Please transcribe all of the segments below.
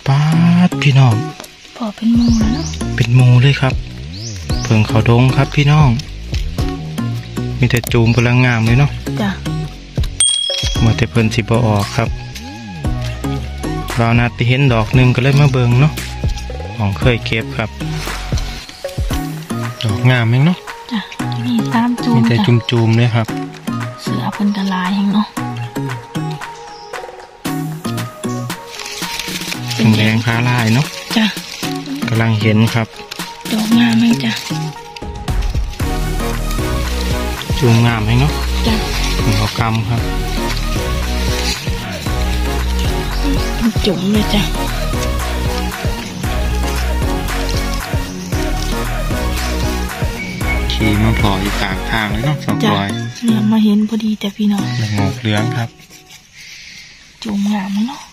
ป้าดพี่น้องพอเป็นหมูแล้วเนาะเป็นหมูเลยครับเพิ่งเขาดงครับพี่น้องมีแต่จูมพลังงามเลยเนาะจ้ะเมื่อแต่เพิ่นสิบ่ออกครับเรานัดไปเห็นดอกหนึ่งก็เลยมาเบิ่งเนาะของเคยเก็บครับดอกงามเองเนาะจ้ะมีตามจูมมีแต่จุ่มๆเลยครับเสือเป็นกระลายเองเนาะเป็นแดงขาลายเนาะจ้ะกำลังเห็นครับดอกงามไหมจ้ะจุ่มงามเองเนาะจ้ะเป็นหัวกำครับจุ่มเลยจ้ะขี่มาพออยู่กลางทางเลยเนาะสองร้อยเนี่ยมาเห็นพอดีแต่พี่น้องงอกเหลืองครับจุ่มงามเนาะ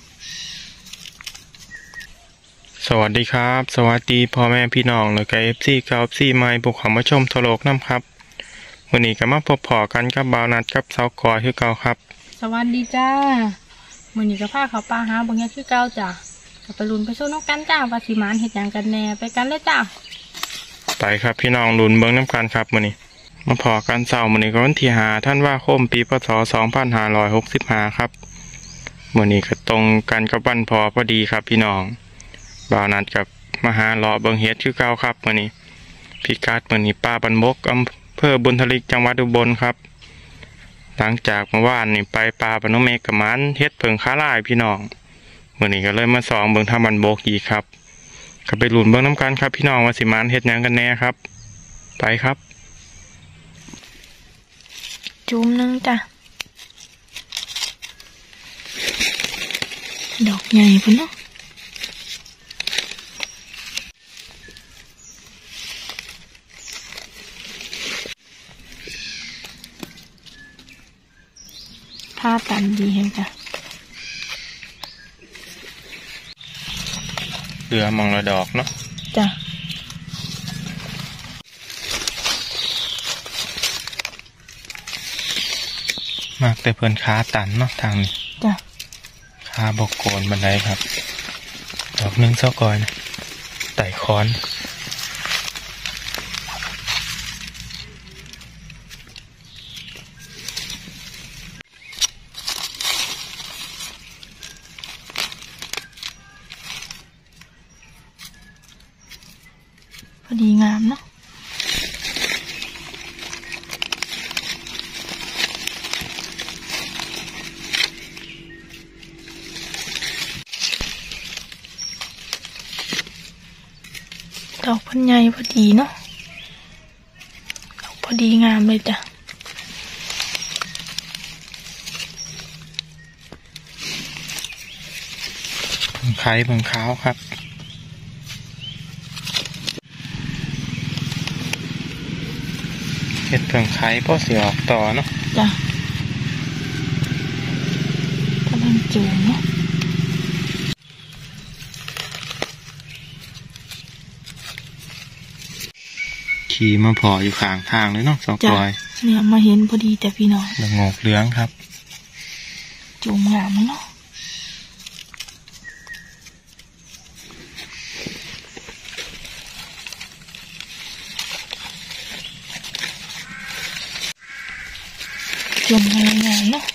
สวัสดีครับสวัสดีพ่อแม่พี่น้องแล้วก็FC กับ FC ใหม่บุกเข้ามาชมทะโลกน้ำครับวันนี้ก็มาพบพอกันกับบ่าวนัดกับสาวกอยคือเก่าครับสวัสดีจ้าวันนี้ก็พาเขาปลาหาบางอย่างคือเก่าจ้ะกับไปลุ้นไปสู้น้องกันจ้าว่าสิมานเห็ดอย่างกันแน่ไปกันเลยจ้าไปครับพี่น้องลุ้นเบิ้งน้ำกันครับวันนี้มาพอกันเสาร์วันนี้ก็วันที่5 ธันวาคมปีพศ2565ครับวันนี้ก็ตรงกันกับวันพอดีครับพี่น้องบ่าวนัดกับมหาเลาะเบิงเฮ็ดคือเก่าครับวันนี้พิกัดวันนี้ป่าบันบกอำเภอบุญทลิกจังหวัดอุบลครับหลังจากเมื่อวานนี่ไปป่าปนเมฆกับมันเฮ็ดเพิงค้าลายพี่น้องวันนี้ก็เลยมาส่องเบิงทางบันบกอีกครับก็ไปหลุนเบิงน้ำกันครับพี่น้องว่าสิมันเฮ็ดยังกันแน่ครับไปครับจุ่มนึงจ้ะดอกใหญ่พุ่นเนาะผ้าตันดีเห็นจ้ะเรือมองระดอกเนาะจ้ะมากแต่เพิ่นขาตันเนาะทางนี้จ้ะขาบกโกนบันไดครับดอกนึงเจ้ากอยนะไต่ค้อนพอดีงามเนาะดอกพันใหญ่พอดีเนาะดอกพอดีงามเลยจ้ะเพิ่งไข่เพิ่งขาวครับเห็ดเพิ่งไข่เพราะเสียออกต่อเนาะจ้ะกำลังจูงเนาะขี่มาพออยู่ข้างทางเลยเนาะสองร้อยเนี่ยมาเห็นพอดีแต่พี่น้องงอกเหลืองครับจูงงามเนาะจุ่มงามเนาะ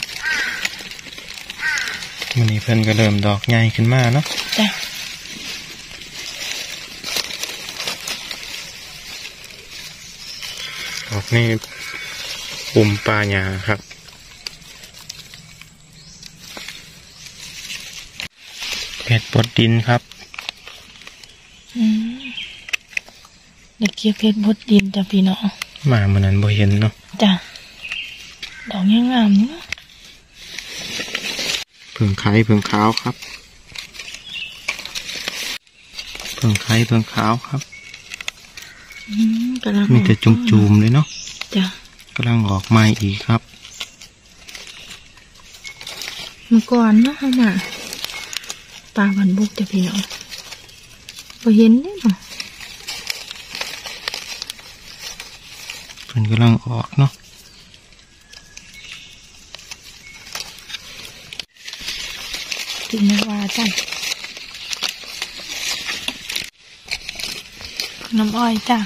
วันนี้เพิ่นก็เริ่มดอกใหญ่ขึ้นมาเนาะจ้ะดอกนี่ปุ่มปลาหยาครับเห็ดบดดินครับเด็กเก็บเพชรบดดินจ้ะพี่น้องมาเมื่อนั้นบ่เห็นเนาะจ้ะดอกงามเนาะเพิ่งไข่เพิ่งขาวครับเพิ่งไข่เพิ่งขาวครับมีแต่จุ่มๆเลยเนาะจ้ะกำลังออกใหม่อีกครับเมื่อก่อนเนาะมาปลาบันบุกจ้ะพี่น้องพอเห็นได้เนาะเพิ่นกำลังออกเนาะกินไม่ว่าจ้ะน้ำอ้อยจ้ะ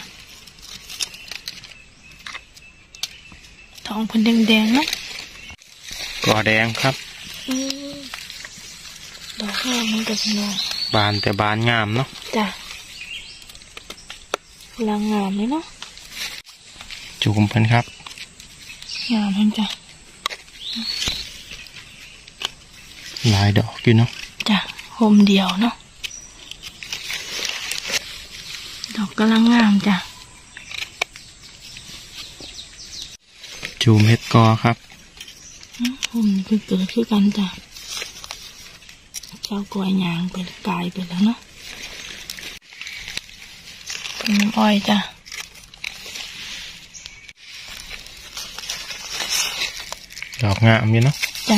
ทองพันแดงๆเนาะก่อแดงครับดอกแห้งมันกับนองบานแต่บานงามเนาะจ้ะลางงามเลยเนาะจูมเพิ่นครับงามทั้งจ้ะหลายดอกอยู่เนาะจ้ะโฮมเดียวเนาะดอกกำลังงามจ้ะจูมเฮ็ดกอครับโฮมคือเกิดคือกันจ้ะเจ้ากล้วยยางไปกลายไปแล้วเนาะน้ำอ้อยจ้ะดอกงามอยู่เนาะจ้ะ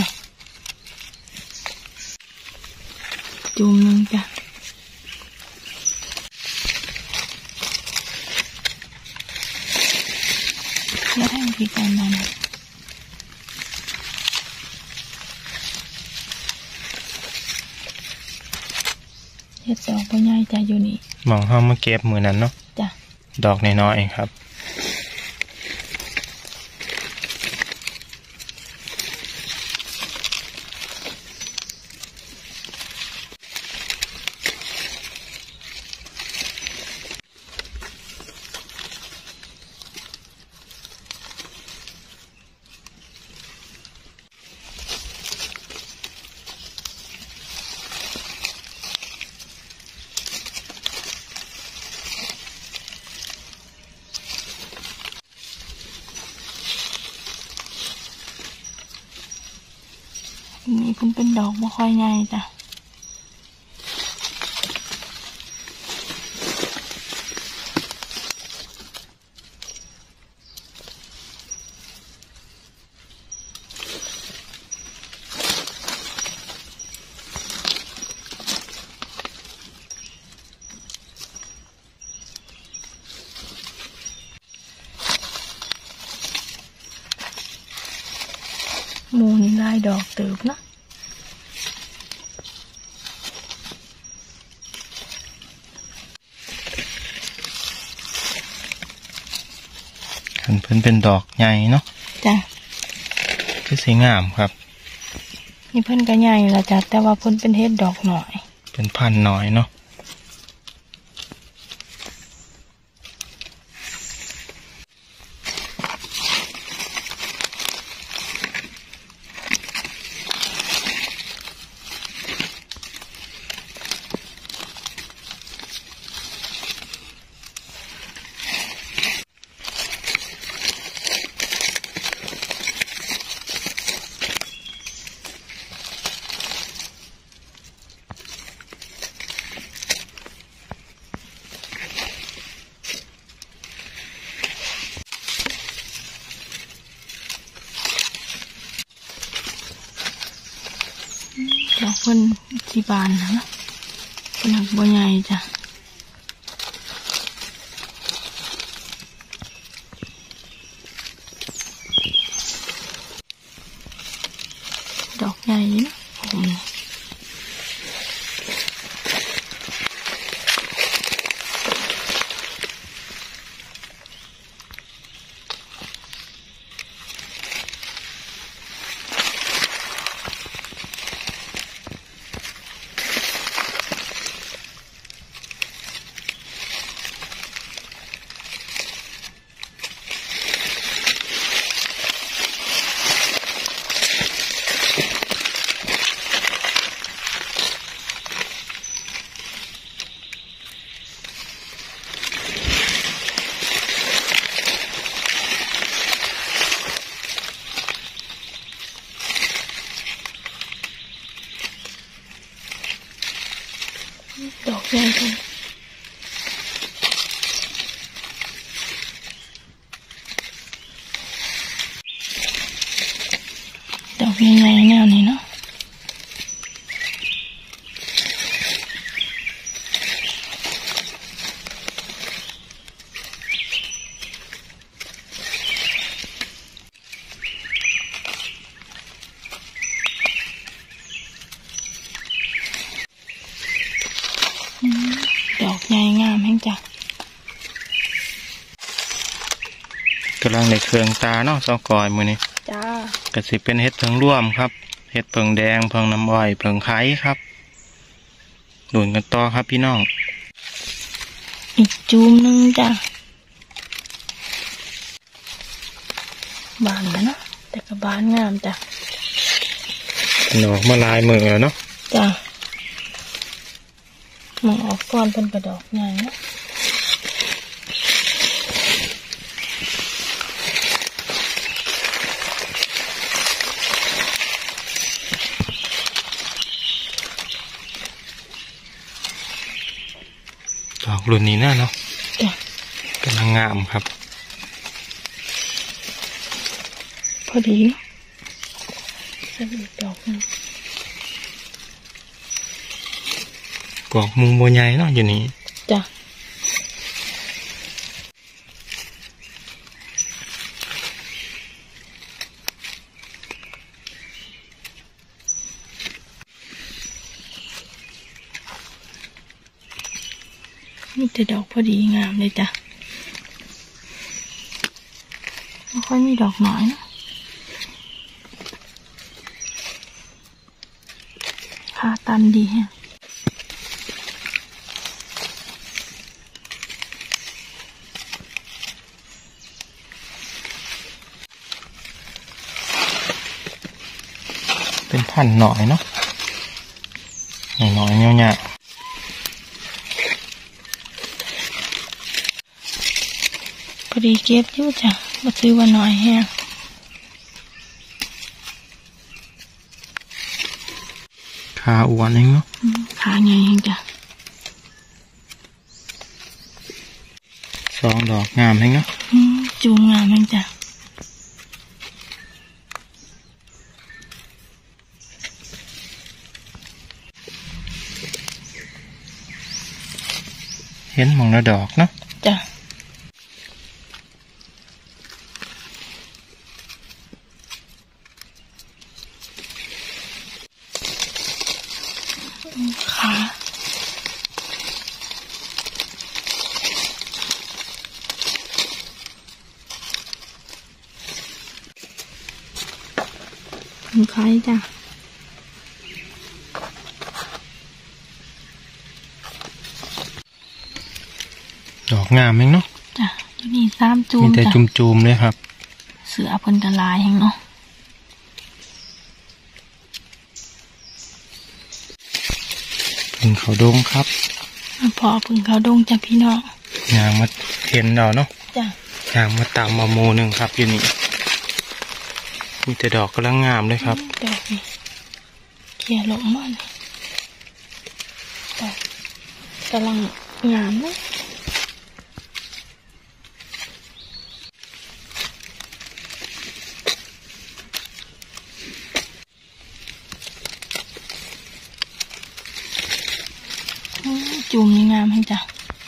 จุ่มหนึ่งจ้ะแล้วให้พี่กันมานะเฮ็ดดอกก็ง่ายจ้ะอยู่นี่มองเฮามาเก็บมือนั้นเนาะจ้ะดอกน้อยๆเองครับนี่เพิ่นเป็นดอกบ่ค่อยง่ายจ้ะหมูนี่ลายดอกเติบเนาะเพิ่นเป็นดอกใหญ่เนาะจ้ะคือสีงามครับนี่เพิ่นก็ใหญ่ละจ้ะแต่ว่าเพิ่นเป็นเฮ็ดดอกหน่อยเป็นพันธุ์น้อยเนาะดอกเพิ่นที่บานนะเพิ่นหักบ่ใหญ่จ้ะดอกใหญ่นะผมดอกใหญ่จังดอกใหญ่ๆแนวนี้เนาะดอกใหญ่งามแห่งจ้ะกำลังในเครื่องตาเนาะซอกอยมือนี้จ้าก็สิเป็นเห็ดเพิงร่วมครับเห็ดเพิงแดงเพิงน้ำอ้อยเพิงไข่ครับดูนกันต่อครับพี่น้องอีกจูมนึงจ้ะบานแล้วเนาะแต่ก็บานงามจ้ะดอกมาลายมือแล้วเนาะจ้ะมองออกก่อนเป็นกระดอกใหญ่เนาะดอกรุ่นนี้น่าเนาะจ้ะกำลังงามครับพอดีเนาะแล้วอีกดอกนึงกอกมุมโบใหญ่เนาะอยู่นี่จ้ะมีแต่ดอกพอดีงามเลยจ้ะไม่ค่อยมีดอกน้อยนะขาตันดีฮะเป็นพันหน่อยเนาะหน่อยๆเนี่ยพอดีเก็บอยู่จ้ะมาซื้อว่าน้อยแฮะขาอ้วนเองเนาะขาใหญ่เองจ้ะสองดอกงามเองเนาะจูงงามเองจ้ะเห็นมองละดอกเนาะจ้ะขาเป็นใครจ้ะดอกงามเองเนาะจ้ะอยู่นี่สามจูมีมแต่จ้ะจุ่มๆเลยครับเสือเพิ่นกระลายแหงเนาะเป็นเขาดงครับพอเพิ่งเขาดงจ้ะพี่น้องยางมาเห็นเราเนาะจ้ะยางมาตามมาโมหนึ่งครับอยู่นี่มีแต่ดอกกำลังงามเลยครับดอกนี่เขี่ยลงมาเลยดอกกำลังงามเลยจูมนี่งามให้จ้ะ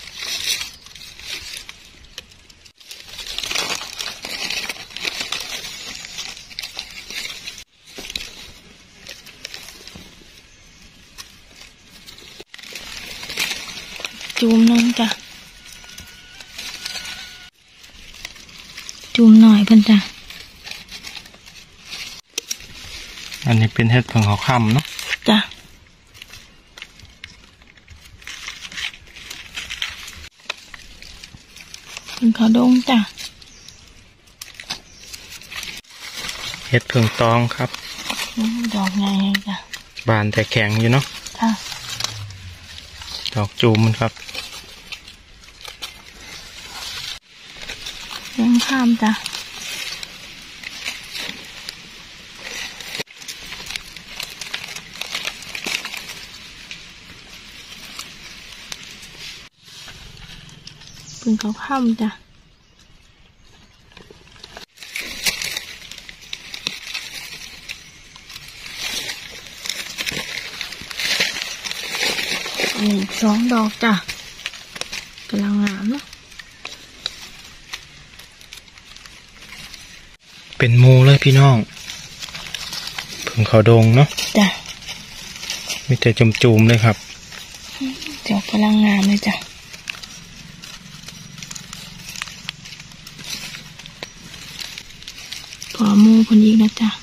จูมนึงจ้ะจูมหน่อยเพิ่นจ้ะอันนี้เป็นเห็ดเพิงเขาค่ำเนาะจ้ะเป็นเขาดงจ้ะเห็ดเพิงตองครับดอกใหญ่จ้ะบานแต่แข็งอยู่เนาะค่ะดอกจูมมันครับเลี้ยงข้ามจ้ะเป็นเขาข้ามจ้ะอีก2 ดอกจ้ะกำลังงามเนาะเป็นหมูเลยพี่น้องเพิงเขาดงเนาะจ้ะมีแต่จุ่มๆเลยครับดอกกำลังงามเลยจ้ะพอมูคนอีกนะจ๊ะ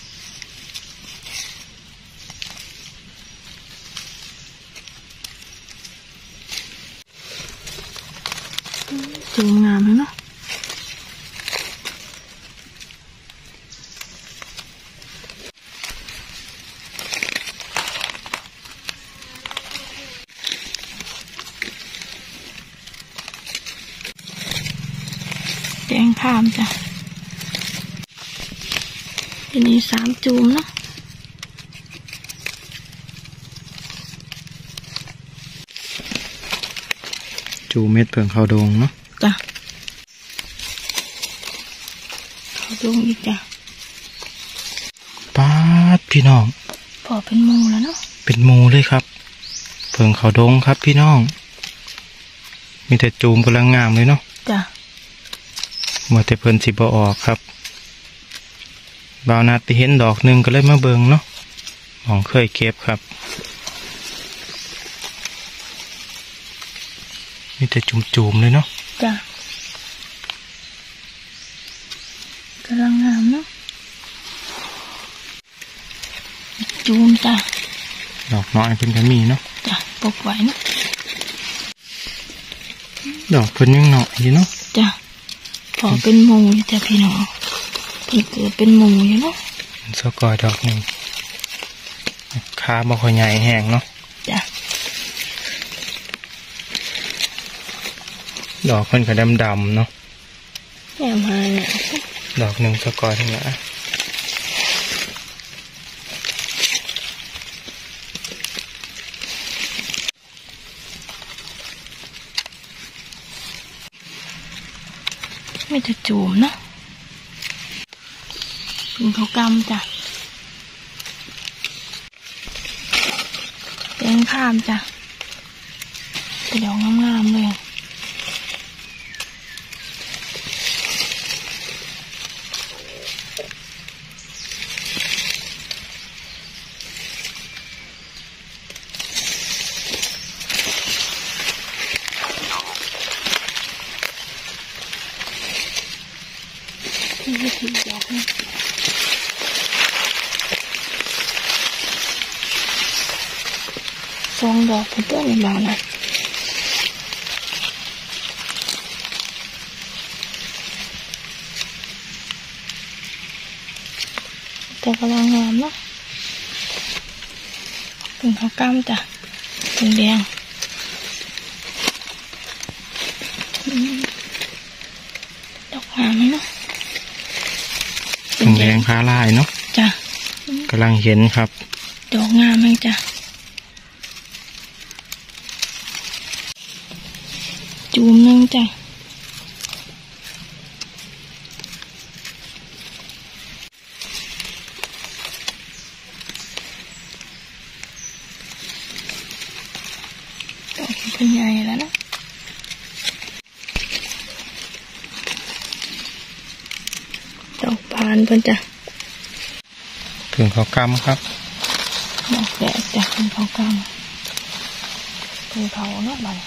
สวยงามเลยเนาะแดงข้ามจ้ะทีนี้3 จูมเนาะจูเม็ดเพิ่งเขาดงเนาะจ้ะเขาดงอีกจ้ะป๊าดพี่น้องพอเป็นหมูแล้วเนาะเป็นหมูเลยครับเพิ่งเขาดงครับพี่น้องมีแต่จูมกำลังงามเลยเนาะจ้ะเมื่อแต่เพิ่นสิบ่ออกครับบ่าวนาติเห็นดอกหนึ่งก็เลยมาเบิงเนาะมองเคยเก็บครับมีแต่จุ่มๆเลยเนาะจ้ะกำลังงามเนาะจูมจ้ะดอกน้อยเพิ่นก็มีเนาะจ้ะปกไว้เนาะดอกเพิ่นยังหน่อยอยู่เนาะจ้ะพอเป็นหมูจ้ะพี่น้องเพิ่งเกิดเป็นหมูอยู่เนาะสกอยดอกหนึ่งขาบ่ค่อยใหญ่แห้งเนาะจ้ะดอกเพิ่นก็ดำๆเนาะแอมหาเนี่ยดอกหนึ่งสกอยทั้งหลายไม่จะจูมนะเป็นเขากำจ้ะแดงข้ามจ้ะเป็นดอกงามๆเลยนี่คือดอกนะ2 ดอกเป็นต้นบางนะแต่กำลังงามเนาะเป็นข้าวกล้ามจ้ะเป็นแดงดอกงามไหมเนาะแดงขาลายเนาะจ้ะกำลังเห็นครับดอกงามไหมจ้ะจูมนึงจ้ะดอกเป็นใหญ่แล้วนะดอกพานเพิ่นจ้ะเพิ่งเขากำครับดอกแดดจ้ะเพิ่งเขากำเพิ่งเขาเนาะบ่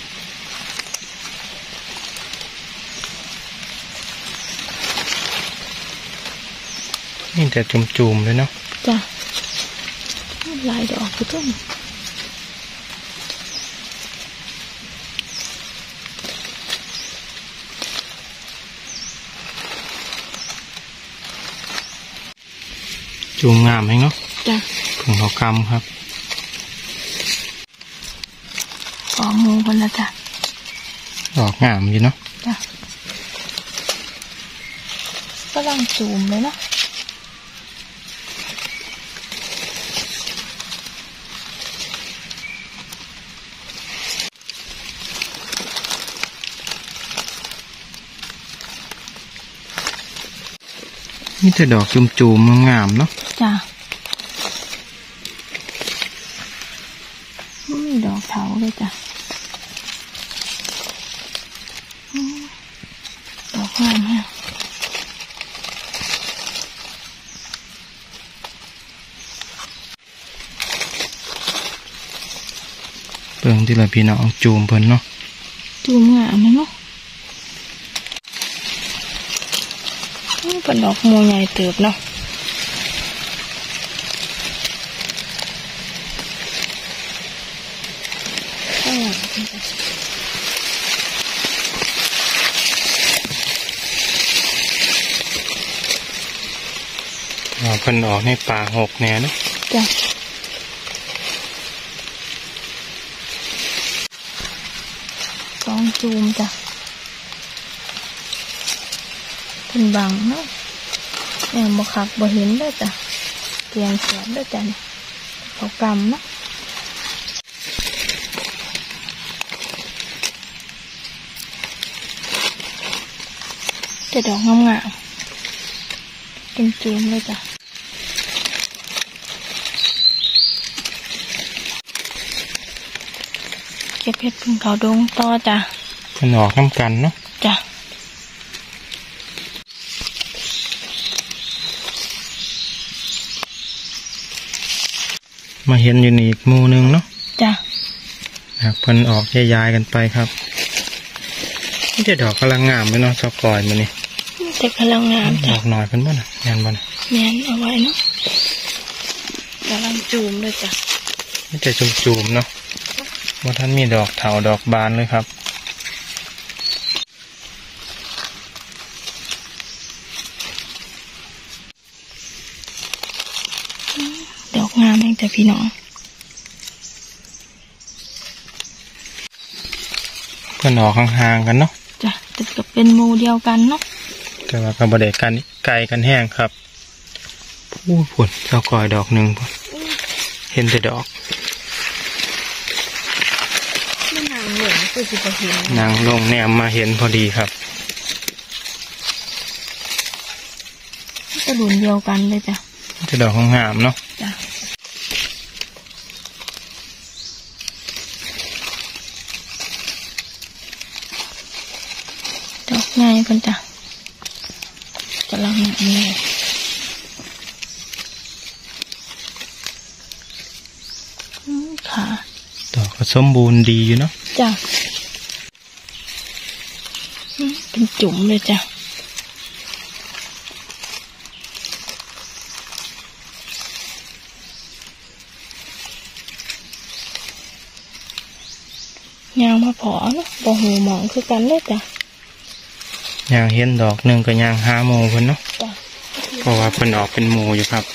นี่แต่จุ่มๆเลยเนาะจ้ะลายดอกคือต้นจูมงามไหมเนาะจ้ะเพิ่งเขากำครับขอมูคนละจ้ะดอกงามอยู่เนาะจ้ะก็ลังจูมเลยเนาะนี่แต่ดอกจุ่มๆงามเนาะจ้ะมีดอกเถาเลยจ้ะดอกงามฮะเปิงที่ละพี่น้องจูมเพิ่นเนาะจูมงามเลยเนาะเป็นดอกมูใหญ่เติบเนาะเพิ่นออกในป่าหกแน่เนาะจ้ะ2 จูมจ้ะเป็นบังเนาะแอบบ่คักบ่เห็นเด้อจ้ะเตียงสวนเด้อจ้ะเขากำเนาะจะดอกงามๆเป็นจูมเลยจ้ะเก็บเห็ดพึ่งเขาดงต่อจ้ะมันออกน้ำกันเนาะจ้ะมาเห็นอยู่นี่อีกหมู่นึงเนาะจ้ะเพิ่นออกย้ายๆกันไปครับนี่จะดอกกำลังงามเลยเนาะเจ้ากอยมันนี่แต่กำลังงามดอกหน่อยเพิ่นบ่น่ะแม่นบ่น่ะแม่นเอาไว้เนาะกำลังจูมเลยจ้ะนี่จะจุ่มๆเนาะว่าท่านมีดอกเถาดอกบานเลยครับดอกงามเองจ้ะพี่น้องเพิ่นออกห่างๆกันเนาะจ้ะแต่ก็เป็นหมู่เดียวกันเนาะแต่ว่าก็บ่ได้กันไกลกันแห้งครับผู้ผลเจ้ากอยดอกหนึ่งเห็นแต่ดอกนางลงแนมมาเห็นพอดีครับจะหลุนเดียวกันเลยจ้ะจะดอกงามเนาะจ้ะดอกใหญ่เพิ่นจ้ะกำลังงามเลยค่ะดอกก็สมบูรณ์ดีอยู่เนาะจ้ะเป็นจุ๋มเลยจ้ะยางมาพอเนาะบ่หูหมองคือกันเลยจ้ะยางเห็นดอกหนึ่งกับยางหาโมเพิ่นเนาะเพราะว่าเพิ่นออกเป็นโมอยู่ครับ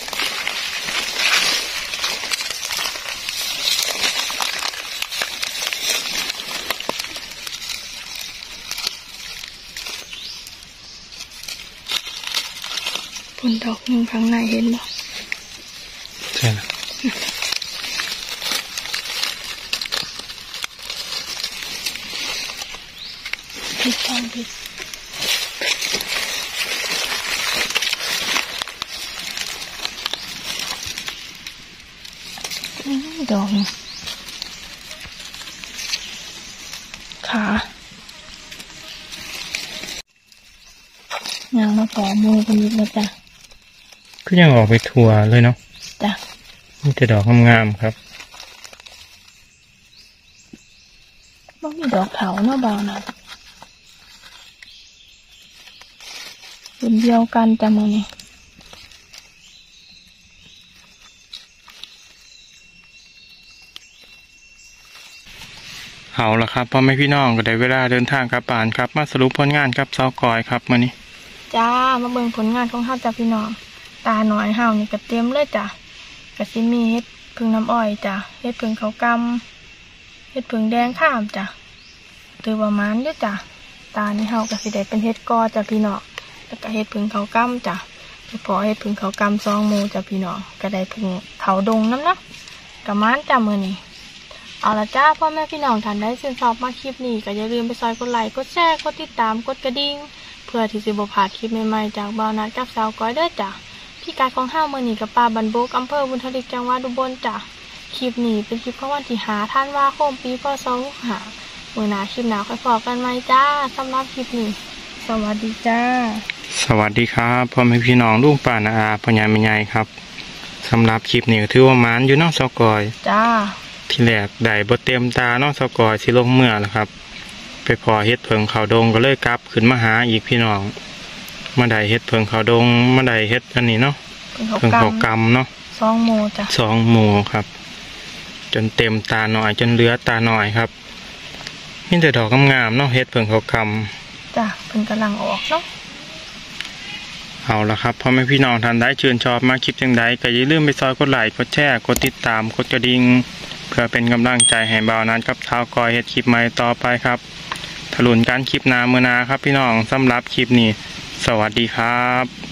ผลดอกหนึ่งข้างในเห็นบ่ใช่แล้วผิดทางผิดดอกขายังมาต่อมือกันอีกแล้วจ้ะก็ยังออกไปทัวเลยเนาะจ้ะมีแต่ดอกงามๆครับบ่มีดอกเถาเนาะเบานะเป็นเดียวกันจ้ะมื้อนี้เอาละครับพ่อแม่พี่น้องก็ได้เวลาเดินทางกลับบ้านครับมาสรุปผลงานครับเจ้ากอยครับมื้อนี้จ้ามาเบิ่งผลงานของเฮาจ้ะพี่น้องตาหน่อยเฮานี่ก็เต็มเลยจ้ะก็สิมีเฮ็ดพึ่งน้ำอ้อยจ้ะเฮ็ดพึ่งเขากำเฮ็ดพึ่งแดงข้ามจ้ะถือว่ามันอยู่จ้ะตานี่เฮาก็สิได้เป็นเฮ็ดกอจ้ะพี่น้องแล้วก็เฮ็ดพึ่งเขากำจ้ะเฉพาะเฮ็ดพึ่งเขากำ2 หมู่จ้ะพี่น้องก็ได้พึ่งเขาดงน้ำเนาะก็มันจ้ะมื้อนี้เอาละจ้าพ่อแม่พี่น้องท่านได้ชื่นชอบมาคลิปนี้ก็อย่าลืมไปซอยกดไลค์กดแชร์กดติดตามกดกระดิ่งเพื่อที่จะบ่พลาดคลิปใหม่ๆจากบ่าวนัดกับสาวก้อยเด้อจ้ะพี่กายของห้ามื้อนี้กับป่าบันโบกอำเภอบุญทลิกจังหวัดอุบลจ้ะคลิปนี้เป็นคลิปของวันที่5 ธันวาคมปีพ.ศ. 65มื้อหน้าคลิปหน้าค่อยพบกันใหม่จ้าสำหรับคลิปนี้สวัสดีจ้าสวัสดีครับพ่อแม่พี่น้องลุงป้าน้าอาพ่อใหญ่แม่ใหญ่ครับสำหรับคลิปนี้ก็ถือว่ามันอยู่เนาะเจ้ากอยจ้าที่แรกได้บ่เต็มตาเนาะเจ้ากอยสิลงเมื่อแล้วครับไปพอเฮ็ดเพิงเขาดงก็เลยกลับขึ้นมาหาอีกพี่น้องมาได้เฮ็ดเพิงเขาดงมาได้เฮ็ดอันนี้เนาะเพิงเพิงเขาเขากกำเนาะำ2 โมจ้ะ 2 หมู่ครับ จนเต็มตาหน่อยจนเหลือตาหน่อยครับมีแต่ดอกงามๆเนาะเฮ็ดเพิงเขากำจ้ะเพิ่นกำลังออกเนาะเอาละครับพ่อแม่พี่น้องท่านได้ชื่นชอบมาคลิปจังใดก็อย่าลืมไปซอยกดไลค์กดแชร์กดติดตามกดกระดิ่งเพื่อเป็นกำลังใจให้บ่าวนั้นกับท้าวกอยเฮ็ดคลิปใหม่ต่อไปครับถลุนการคลิปหน้ามื้อหน้าครับพี่น้องสำหรับคลิปนี้สวัสดีครับ